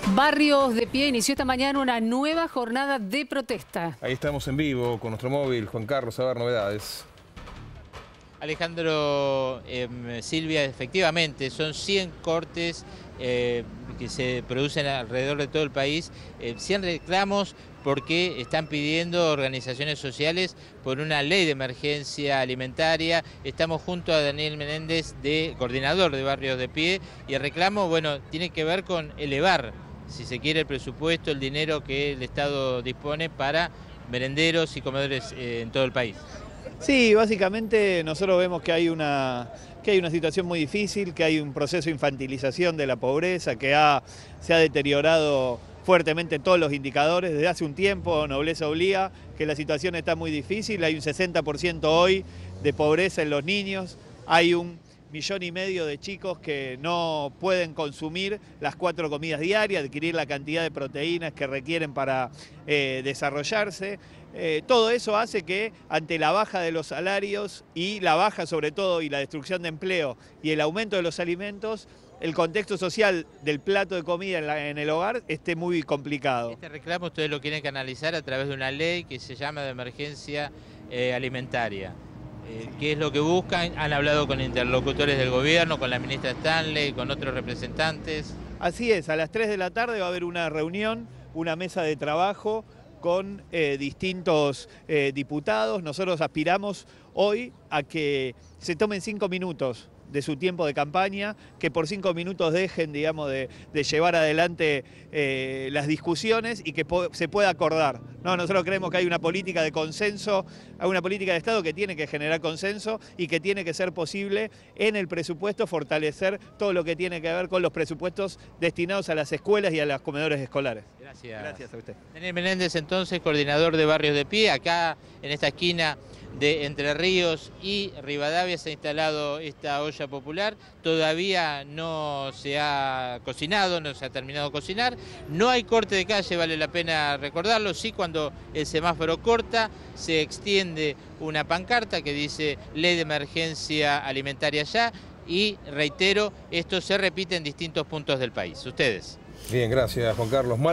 Barrios de Pie inició esta mañana una nueva jornada de protesta. Ahí estamos en vivo con nuestro móvil. Juan Carlos, a ver novedades. Alejandro, Silvia, efectivamente, son 100 cortes que se producen alrededor de todo el país, 100 reclamos porque están pidiendo organizaciones sociales por una ley de emergencia alimentaria. Estamos junto a Daniel Menéndez, coordinador de Barrios de Pie, y el reclamo, bueno, tiene que ver con elevar, si se quiere, el presupuesto, el dinero que el Estado dispone para merenderos y comedores en todo el país. Sí, básicamente nosotros vemos que hay una situación muy difícil, que hay un proceso de infantilización de la pobreza, que se ha deteriorado fuertemente todos los indicadores. Desde hace un tiempo, Nobleza obliga, que la situación está muy difícil. Hay un 60% hoy de pobreza en los niños, hay 1,5 millones de chicos que no pueden consumir las 4 comidas diarias, adquirir la cantidad de proteínas que requieren para desarrollarse. Todo eso hace que ante la baja de los salarios y la baja sobre todo y la destrucción de empleo y el aumento de los alimentos, el contexto social del plato de comida en el hogar esté muy complicado. Este reclamo ustedes lo quieren canalizar a través de una ley que se llama de emergencia alimentaria. ¿Qué es lo que buscan? ¿Han hablado con interlocutores del gobierno, con la ministra Stanley, con otros representantes? Así es, a las 3 de la tarde va a haber una reunión, una mesa de trabajo con distintos diputados. Nosotros aspiramos hoy a que se tomen 5 minutos de su tiempo de campaña, que por 5 minutos dejen, digamos, de llevar adelante las discusiones y que se pueda acordar. No, nosotros creemos que hay una política de consenso, hay una política de Estado que tiene que generar consenso y que tiene que ser posible en el presupuesto fortalecer todo lo que tiene que ver con los presupuestos destinados a las escuelas y a los comedores escolares. Gracias. Gracias a usted. Daniel Menéndez, entonces, coordinador de Barrios de Pie. Acá, en esta esquina de Entre Ríos y Rivadavia, se ha instalado esta olla popular. Todavía no se ha cocinado, no se ha terminado de cocinar. No hay corte de calle, vale la pena recordarlo. Sí, cuando el semáforo corta, se extiende una pancarta que dice Ley de Emergencia Alimentaria ya. Y reitero, esto se repite en distintos puntos del país. Ustedes. Bien, gracias Juan Carlos.